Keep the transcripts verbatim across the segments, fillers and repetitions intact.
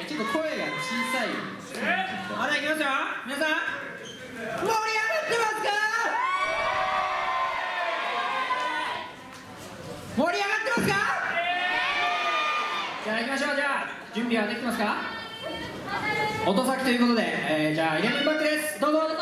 ちょっと声が小さいようにしてまだいきますよ皆さん盛り上がってますか盛り上がってますかじゃあ行きましょう。じゃあ準備はできてますか音先ということで、えー、じゃあイレブンバックです。どうぞどうぞ。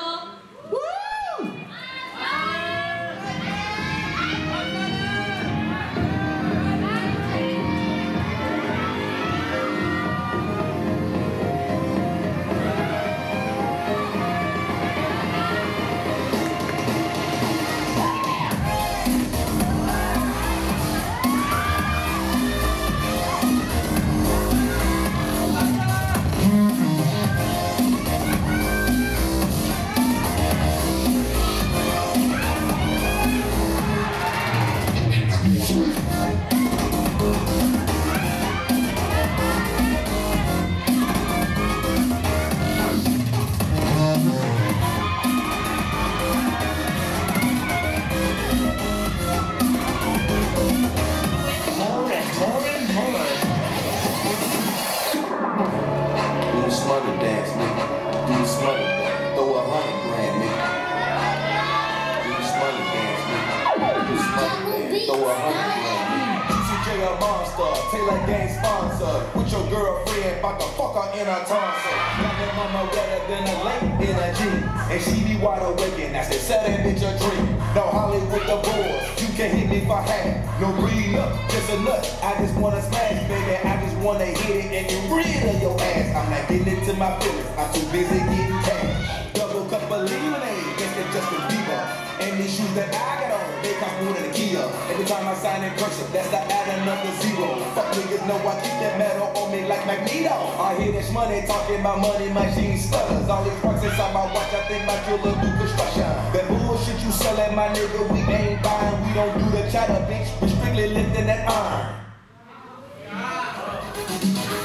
Taylor gang sponsor with your girlfriend, bout to fuck her in her tonsil. Got that mama wetter than a lake in a jean, and she be wide awake and that's the set that bitch a dream. No Hollywood the boys, you can hit me for half. No breed up, just a nut. I just wanna smash, baby. I just wanna hit it and get rid of your ass. I'm not getting into my feelings. I'm too busy getting cash. Double cup of lemonade, guess that's Justin Bieber. And these shoes that I got on, they cost more than a Kia. Every time I sign in cursive, that's the add another zero. Fuck niggas know I keep that metal on me like Magneto. I hear this money talking about money machine stutters. All these parts inside my watch, I think my drill do construction. That bullshit you selling, my nigga, we ain't buying. We don't do the chatter, bitch. We strictly lifting that iron.